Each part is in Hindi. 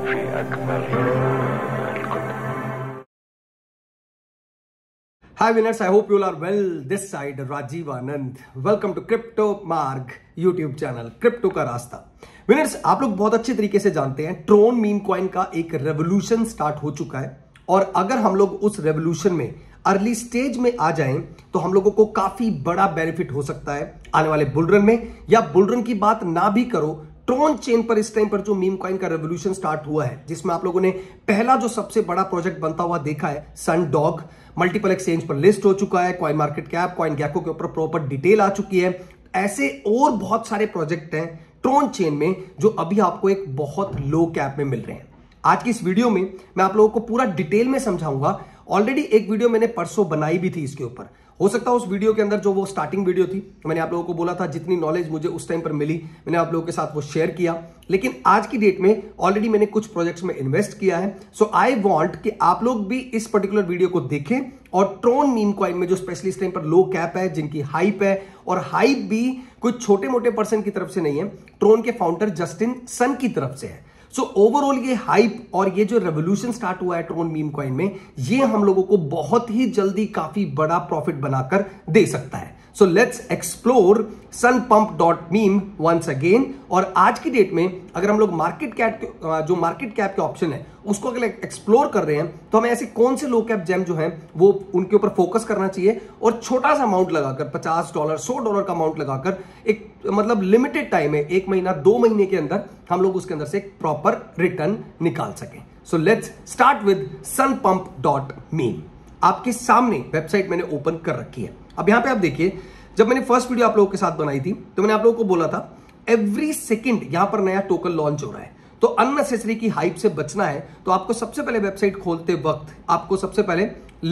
Hi winners, I hope you all are well. This side Rajiv Anand. Welcome to Crypto Marg YouTube channel, crypto का रास्ता। विनर्स, आप लोग बहुत अच्छे तरीके से जानते हैं ट्रोन मीम कॉइन का एक रेवोल्यूशन स्टार्ट हो चुका है, और अगर हम लोग उस रेवोल्यूशन में अर्ली स्टेज में आ जाएं तो हम लोगों को काफी बड़ा बेनिफिट हो सकता है आने वाले बुलरन में। या बुलरन की बात ना भी करो, ट्रोन चेन पर इस टाइम पर जो मीम कॉइन का रेवोल्यूशन स्टार्ट हुआ है, जिसमें आप लोगों ने पहला जो सबसे बड़ा प्रोजेक्ट बनता हुआ देखा है, सनडॉग मल्टीपल एक्सचेंज पर लिस्ट हो चुका है, CoinMarketCap, CoinGecko के ऊपर प्रॉपर डिटेल आ चुकी है। ऐसे और बहुत सारे प्रोजेक्ट हैं ट्रोन चेन में जो अभी आपको एक बहुत लो कैप में मिल रहे हैं। आज की इस वीडियो में मैं आप लोगों को पूरा डिटेल में समझाऊंगा। ऑलरेडी एक वीडियो मैंने परसों बनाई भी थी इसके ऊपर। हो सकता है उस वीडियो के अंदर जो वो स्टार्टिंग वीडियो थी, मैंने आप लोगों को बोला था जितनी नॉलेज मुझे उस टाइम पर मिली मैंने आप लोगों के साथ वो शेयर किया। लेकिन आज की डेट में ऑलरेडी मैंने कुछ प्रोजेक्ट्स में इन्वेस्ट किया है। सो आई वांट कि आप लोग भी इस पर्टिकुलर वीडियो को देखें, और ट्रोन मीम कॉइन में जो स्पेशली इस टाइम पर लो कैप है, जिनकी हाइप है, और हाइप भी कुछ छोटे मोटे पर्सन की तरफ से नहीं है, ट्रोन के फाउंडर जस्टिन सन की तरफ से है। सो ओवरऑल ये हाइप और ये जो रेवोल्यूशन स्टार्ट हुआ है ट्रोन मीम कॉइन में, ये हम लोगों को बहुत ही जल्दी काफी बड़ा प्रॉफिट बनाकर दे सकता है। So let's explore sunpump.meme once again. और आज की डेट में अगर हम लोग मार्केट कैप के ऑप्शन है उसको अगर एक्सप्लोर कर रहे हैं तो हमें ऐसे कौन से लो कैप जेम जो हैं वो उनके ऊपर फोकस करना चाहिए, और छोटा सा अमाउंट लगाकर $50 $100 का अमाउंट लगाकर एक मतलब लिमिटेड टाइम है, 1 महीना 2 महीने के अंदर हम लोग उसके अंदर से एक प्रॉपर रिटर्न निकाल सकें। So let's start with sunpump.meme। आपके सामने वेबसाइट मैंने ओपन कर रखी है। अब यहां पे आप देखिए, जब मैंने फर्स्ट वीडियो आप लोगों के साथ बनाई थी तो मैंने आप लोगों को बोला था एवरी सेकंड यहां पर नया टोकन लॉन्च हो रहा है, तो अननेसेसरी की हाइप से बचना है तो आपको सबसे पहले वेबसाइट खोलते वक्त आपको सबसे पहले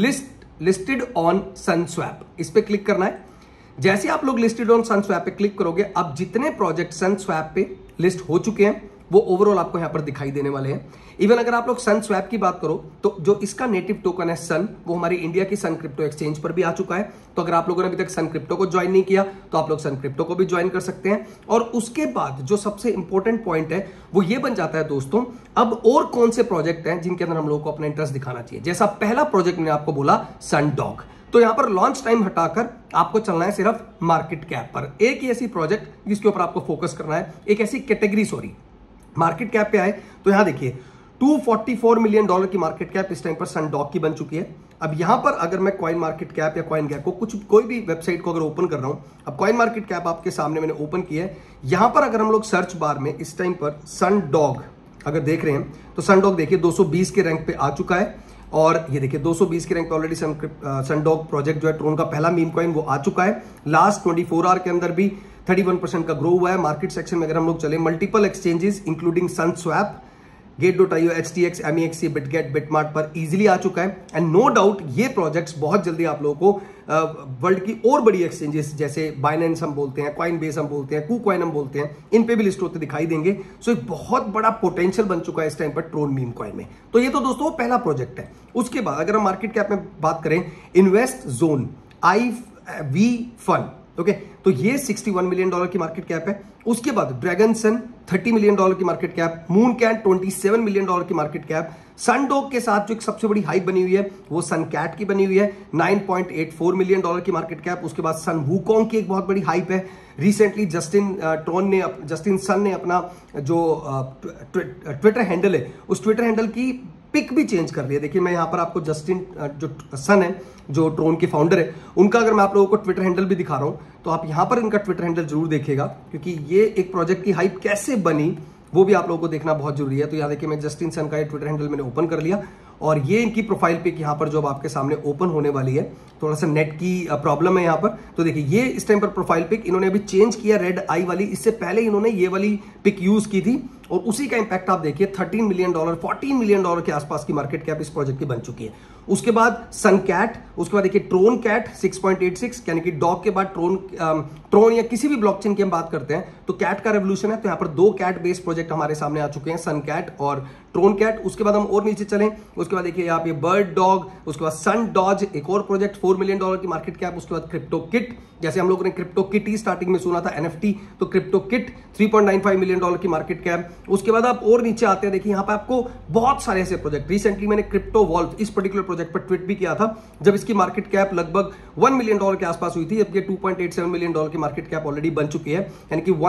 लिस्टेड ऑन सनस्वैप इस पे क्लिक करना है। जैसे आप लोग लिस्टेड ऑन सनस्वैप पे क्लिक करोगे, अब जितने प्रोजेक्ट सनस्वैप पे लिस्ट हो चुके हैं वो ओवरऑल आपको यहां पर दिखाई देने वाले हैं। इवन अगर आप लोग सन स्वैप की बात करो तो जो इसका नेटिव टोकन है सन, वो हमारी इंडिया की सन क्रिप्टो एक्सचेंज पर भी आ चुका है। तो अगर आप लोगों ने अभी तक सन क्रिप्टो को ज्वाइन नहीं किया तो आप लोग सन क्रिप्टो को भी ज्वाइन कर सकते हैं। और उसके बाद जो सबसे इंपॉर्टेंट पॉइंट है वो ये बन जाता है दोस्तों, अब और कौन से प्रोजेक्ट हैं जिनके अंदर हम लोगों को अपना इंटरेस्ट दिखाना चाहिए। जैसा पहला प्रोजेक्ट मैंने आपको बोला सनडॉग, तो यहां पर लॉन्च टाइम हटाकर आपको चलना है सिर्फ मार्केट कैप पर। एक ही ऐसी प्रोजेक्ट जिसके ऊपर आपको फोकस करना है, एक ऐसी कैटेगरी मार्केट कैप पे आए तो यहां देखिए $244 मिलियन की मार्केट कैप इस टाइम पर सनडॉग की बन चुकी है। अब यहां पर अगर मैं कॉइन मार्केट कैप या कॉइन गैको कोई भी वेबसाइट को अगर ओपन कर रहा हूं, अब कॉइन मार्केट कैप आपके सामने मैंने ओपन किया है। यहां पर अगर हम लोग सर्च बार में इस टाइम पर सनडॉग अगर देख रहे हैं तो सनडॉग देखिए 220 के रैंक पे आ चुका है। और ये देखिए 220 के रैंक पे ऑलरेडी सनडॉग प्रोजेक्ट जो है ट्रोन का पहला मीम कॉइन वो आ चुका है। लास्ट 24 आवर के अंदर भी 31% का ग्रो हुआ है। मार्केट सेक्शन में अगर हम लोग चले, multiple exchanges including Sunswap, Gate.io, HTX, MEXC, BitGet, Bitmart पर इजीली आ चुका है। एंड नो डाउट ये प्रोजेक्ट्स बहुत जल्दी आप लोगों को वर्ल्ड की और बड़ी एक्सचेंजेस जैसे बाइनेंस हम बोलते हैं, कॉइनबेस हम बोलते हैं, KuCoin हम बोलते हैं, इन पे भी लिस्ट होते दिखाई देंगे। सो एक बहुत बड़ा पोटेंशियल बन चुका है इस टाइम पर ट्रोन मीम कॉइन में। तो ये तो दोस्तों पहला प्रोजेक्ट है। उसके बाद अगर हम मार्केट कैप में बात करें, invest zone IV fund, okay, तो ये $61 मिलियन की मार्केट कैप है। उसके बाद ड्रैगन सन $30 मिलियन की market cap, moon cat $27 million की मार्केट कैप। सनडॉग के साथ जो एक सबसे बड़ी हाइप बनी हुई है वो सन कैट की बनी हुई है, $9.84 मिलियन की मार्केट कैप। उसके बाद सन वूकोंग की एक बहुत बड़ी हाइप है। रिसेंटली जस्टिन सन ने अपना जो ट्विटर हैंडल है उस ट्विटर हैंडल की पिक भी चेंज कर लिया। देखिए मैं यहां पर आपको जस्टिन जो सन है जो ट्रोन के फाउंडर है उनका अगर मैं आप लोगों को ट्विटर हैंडल भी दिखा रहा हूं तो आप यहां पर इनका ट्विटर हैंडल जरूर देखिएगा, क्योंकि ये एक प्रोजेक्ट की हाइप कैसे बनी वो भी आप लोगों को देखना बहुत जरूरी है। तो यहां देखिए मैं जस्टिन सन का ये ट्विटर हैंडल मैंने ओपन कर लिया, और ये इनकी प्रोफाइल पिक यहाँ पर जो अब आपके सामने ओपन होने वाली है। थोड़ा सा नेट की प्रॉब्लम है यहाँ पर, तो देखिए ये इस टाइम पर प्रोफाइल पिक इन्होंने अभी चेंज किया, रेड आई वाली। इससे पहले इन्होंने ये वाली पिक यूज की थी, और उसी का इंपैक्ट आप देखिए $13 मिलियन $14 मिलियन के आसपास की मार्केट कैप इस प्रोजेक्ट की बन चुकी है। उसके बाद सन कैट, उसके बाद देखिए ट्रोन कैट 6.86, यानी कि डॉग के बाद ट्रोन या किसी भी ब्लॉकचेन की हम बात करते हैं तो कैट का रेवोल्यूशन है। तो यहाँ पर 2 कैट बेस्ड प्रोजेक्ट हमारे सामने आ चुके हैं, सन कैट और ट्रोन कैट। उसके बाद हम और नीचे चलें, उसके बाद देखिए यहाँ पे बर्ड डॉग, उसके बाद सन डॉज एक और प्रोजेक्ट, $4 मिलियन की मार्केट कैप। उसके बाद क्रिप्टो किट, जैसे हम लोगों ने क्रिप्टो किट ही स्टार्टिंग में सुना था NFT, तो क्रिप्टो किट $3.95 मिलियन की मार्केट कैप। उसके बाद आप और नीचे आते हैं, देखिए यहाँ पे आपको बहुत सारे ऐसे प्रोजेक्ट, रिसेंटली मैंने क्रिप्टो वॉल्ट इस पर्टिकुलर प्रोजेक्ट पर ट्वीट भी किया था जब इसकी मार्केट कैप लगभग $1 मिलियन के आसपास हुई थी, जबकि $2.87 मिलियन की मार्केट कैप ऑलरेडी बन चुकी है, यानी कि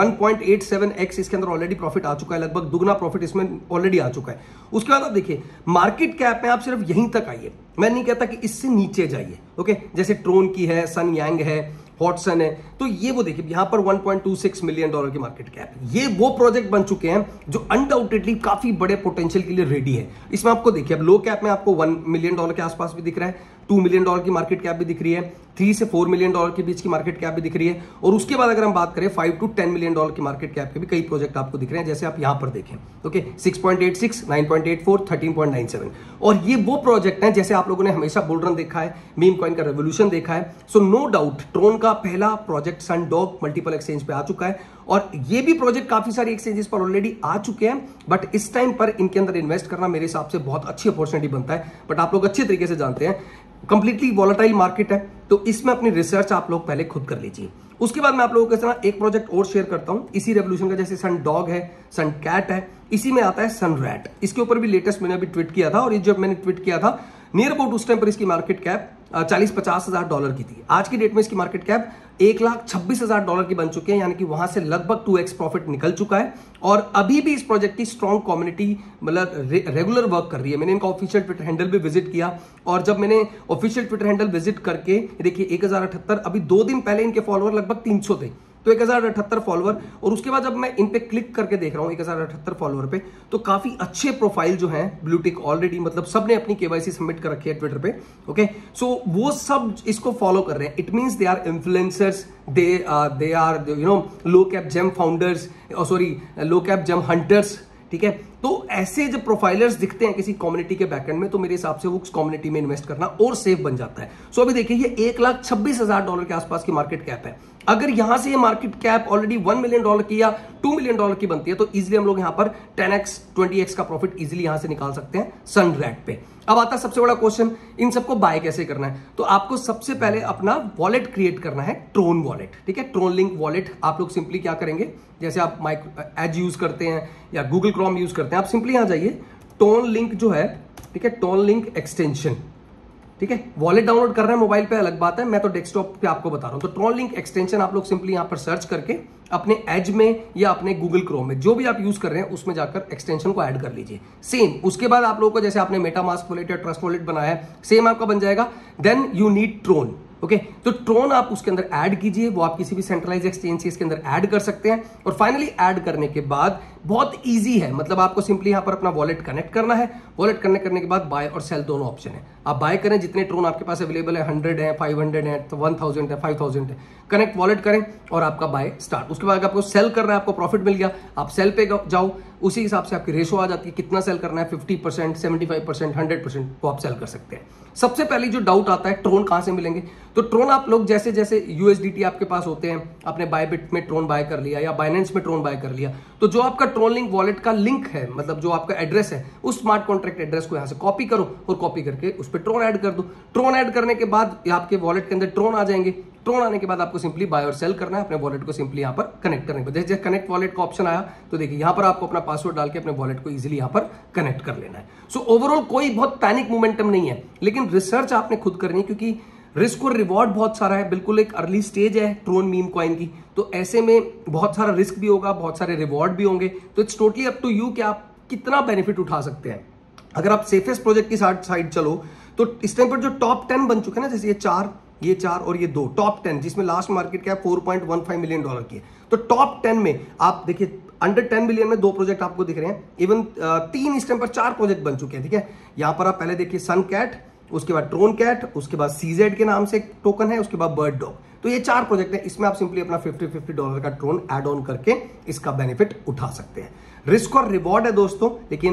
1.87x इसके अंदर ऑलरेडी प्रॉफिट आ चुका है, लगभग दुगना प्रॉफिट इसमें ऑलरेडी आ चुका है। उसके बाद आप देखिए मार्केट कैप में आप सिर्फ यहीं तक आइए, मैं नहीं कहता कि इससे नीचे जाइए, ओके। जैसे ट्रोन की है, सन यांग है, हॉटसन है, तो ये वो देखिए यहां पर $1.26 मिलियन की मार्केट कैप। ये वो प्रोजेक्ट बन चुके हैं जो अनडाउटेडली काफी बड़े पोटेंशियल के लिए रेडी है। इसमें आपको देखिए अब लो कैप में आपको $1 मिलियन के आसपास भी दिख रहा है, $2 मिलियन की मार्केट कैप भी दिख रही है, 3 से 4 मिलियन डॉलर के बीच की मार्केट कैप भी दिख रही है, और उसके बाद अगर हम बात करें 5 to 10 मिलियन डॉलर की मार्केट कैप के भी कई प्रोजेक्ट आपको दिख रहे हैं, जैसे आप यहां पर देखें, ओके। 6.86, 9.84, 13.97, और ये वो प्रोजेक्ट हैं जैसे आप लोगों ने हमेशा बुल रन देखा है, मीम कॉइन का रेवोल्यूशन देखा है। सो नो डाउट ट्रोन का पहला project Sun Dog multiple exchange पे आ चुका है, और ये भी प्रोजेक्ट काफी सारी एक्सचेंजेस पर ऑलरेडी आ चुके हैं, बट इस टाइम पर इनके अंदर इन्वेस्ट करना मेरे हिसाब से बहुत अच्छी अपॉर्चुनिटी बनता है। बट आप लोग अच्छे तरीके से जानते हैं कंप्लीटली वॉलेटाइल मार्केट है, तो इसमें अपनी रिसर्च आप लोग पहले खुद कर लीजिए। उसके बाद मैं आप लोगों के साथ एक प्रोजेक्ट और शेयर करता हूं इसी रेवोल्यूशन का, जैसे सन डॉग है, सन कैट है, इसी में आता है सन रैट। इसके ऊपर भी लेटेस्ट मैंने अभी ट्वीट किया था, और ये जब मैंने ट्वीट किया था नियर अबाउट उस टाइम पर इसकी मार्केट कैप $40-50,000 की थी। आज की डेट में इसकी मार्केट कैप $1,26,000 की बन चुके हैं, यानी कि वहां से लगभग 2x प्रॉफिट निकल चुका है, और अभी भी इस प्रोजेक्ट की स्ट्रॉन्ग कम्युनिटी मतलब रेगुलर वर्क कर रही है। मैंने इनका ऑफिशियल ट्विटर हैंडल भी विजिट किया, और जब मैंने ऑफिशियल ट्विटर हैंडल विजिट करके देखिए 1078, अभी 2 दिन पहले इनके फॉलोअर लगभग 300 थे, तो 1078 फॉलोअर, और उसके बाद जब मैं इन पे क्लिक करके देख रहा हूं 1078 फॉलोअर पे, तो काफी अच्छे प्रोफाइल जो हैं ब्लू टिक ऑलरेडी, मतलब सबने अपनी KYC सबमिट कर रखी है ट्विटर पे, ओके। सो वो सब इसको फॉलो कर रहे हैं। It means they are influencers, they are low cap gem founders, sorry low cap gem hunters, ठीक है। तो ऐसे जब प्रोफाइलर्स दिखते हैं किसी कम्युनिटी के बैकएंड में, तो मेरे हिसाब से वो उस कम्युनिटी में इन्वेस्ट करना और सेफ बन जाता है। सो अभी देखिए ये $1,26,000 के आसपास की मार्केट कैप है। अगर यहां से ये मार्केट कैप ऑलरेडी $1 मिलियन की या $2 मिलियन की बनती है, तो इजीली हम लोग यहां पर 10x 20x का प्रॉफिट इजीली यहां से निकाल सकते हैं सन रैट पे। अब आता है सबसे बड़ा क्वेश्चन, इन सबको बाय कैसे करना है। तो आपको सबसे पहले अपना वॉलेट क्रिएट करना है, ट्रोन वॉलेट, ठीक है। ट्रोन लिंक वॉलेट आप लोग सिंपली क्या करेंगे, जैसे आप एज यूज करते हैं या गूगल क्रोम यूज करते हैं, आप सिंपली यहां जाइए, ट्रोन लिंक जो है, ठीक है, ट्रोन लिंक एक्सटेंशन, ठीक है। वॉलेट डाउनलोड कर रहे हैं मोबाइल पे अलग बात है, मैं तो डेस्कटॉप पे आपको बता रहा हूं। तो ट्रोन लिंक एक्सटेंशन आप लोग सिंपली यहां पर सर्च करके अपने एज में या अपने गूगल क्रोम में जो भी आप यूज कर रहे हैं उसमें जाकर एक्सटेंशन को ऐड कर लीजिए। सेम उसके बाद आप लोगों को जैसे आपने मेटामास्क वॉलेट या ट्रस्ट वॉलेट बनाया है, सेम आपका बन जाएगा। Then you need Tron, okay. तो ट्रोन आप उसके अंदर ऐड कीजिए, वो आप किसी भी सेंट्रलाइज एक्सचेंज से इसके अंदर ऐड कर सकते हैं, और फाइनली ऐड करने के बाद बहुत इजी है, मतलब आपको सिंपली यहां पर अपना वॉलेट कनेक्ट करना है। वॉलेट कनेक्ट करने के बाद बाय और सेल दोनों ऑप्शन है, आप बाय करें, जितने ट्रोन आपके पास अवेलेबल है, 100 है, 500 है, 1000 है, 5000 है, कनेक्ट वॉलेट करें और आपका बाय स्टार्ट। उसके बाद आपको सेल करना है, आपको प्रॉफिट मिल गया, आप सेल पे जाओ, उसी हिसाब से आपकी रेशो आ जाती है, कितना सेल करना है, 50%, 75%, 100%, वो आप सेल कर सकते हैं। सबसे पहले जो डाउट आता है ट्रोन कहां से मिलेंगे, तो ट्रोन आप लोग जैसे जैसे USDT आपके पास होते हैं, आपने बायबिट में ट्रोन बाय कर लिया या बाइनेंस में ट्रोन बाय कर लिया, तो जो आपका ट्रोन लिंक वॉलेट का लिंक है, मतलब जो आपका एड्रेस है, उस स्मार्ट कॉन्ट्रैक्ट एड्रेस को यहां से कॉपी करो और कॉपी करके उस पर ट्रोन ऐड कर दो। ट्रोन ऐड करने के बाद आपके वॉलेट के अंदर ट्रोन आ जाएंगे। ट्रोन आने के बाद आपको सिंपली बाय और सेल करना है, अपने वॉलेट को सिंपली यहां पर कनेक्ट करने के बाद जैसे कनेक्ट वॉलेट का ऑप्शन आया, तो देखिए यहां पर आपको अपना पासवर्ड डाल के अपने वॉलेट को इजीली यहां पर कनेक्ट कर लेना है। सो ओवरऑल कोई बहुत पैनिक मोमेंटम नहीं है, लेकिन रिसर्च आपने खुद करनी है, क्योंकि रिस्क और रिवॉर्ड बहुत सारा है। बिल्कुल एक अर्ली स्टेज है ट्रोन मीम कॉइन की, तो ऐसे में बहुत सारा रिस्क भी होगा, बहुत सारे रिवॉर्ड भी होंगे। तो it's totally up to you कि आप कितना बेनिफिट उठा सकते हैं। अगर आप सेफेस्ट प्रोजेक्ट की साइड चलो, तो इस टाइम पर जो टॉप 10 बन चुके हैं ना, जैसे ये चार और ये 2 टॉप 10, जिसमें लास्ट मार्केट कैप $4.15 मिलियन की है, तो टॉप 10 में आप देखिए अंडर 10 मिलियन में 2 प्रोजेक्ट आपको दिख रहे हैं, इवन 3 इस टाइम पर 4 प्रोजेक्ट बन चुके हैं, ठीक है। यहां पर आप पहले देखिए सन कैट, उसके बाद ट्रोन कैट, उसके बाद CZ के नाम से एक टोकन है, उसके बाद बर्ड डॉग, तो ये 4 प्रोजेक्ट है। इसमें आप सिंपली अपना $50 का ट्रोन ऐड ऑन करके इसका बेनिफिट उठा सकते हैं। रिस्क और रिवॉर्ड है दोस्तों, लेकिन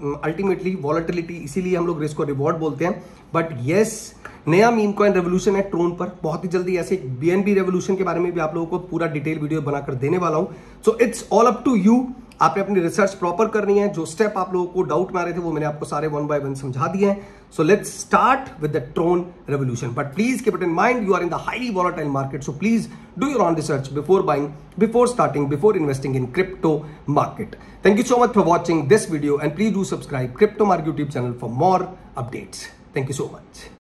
अल्टीमेटली वॉलेटिलिटी, इसीलिए हम लोग रिस्क और रिवॉर्ड बोलते हैं। बट येस, नया मीम कॉइन रेवोल्यूशन है ट्रोन पर, बहुत ही जल्दी ऐसे BNB रेवोल्यूशन के बारे में भी आप लोगों को पूरा डिटेल वीडियो बनाकर देने वाला हूं। So it's all up to you, आपने अपनी रिसर्च प्रॉपर करनी है। जो स्टेप आप लोगों को डाउट में आ रहे थे वो मैंने आपको सारे 1 by 1 समझा दिए हैं। So let's start with the Tron revolution, but please keep it in mind, you are in the highly volatile market, so please do your own research before buying, before starting, before investing in crypto market. Thank you so much for watching this video and please do subscribe CryptoMark YouTube channel for more updates. Thank you so much.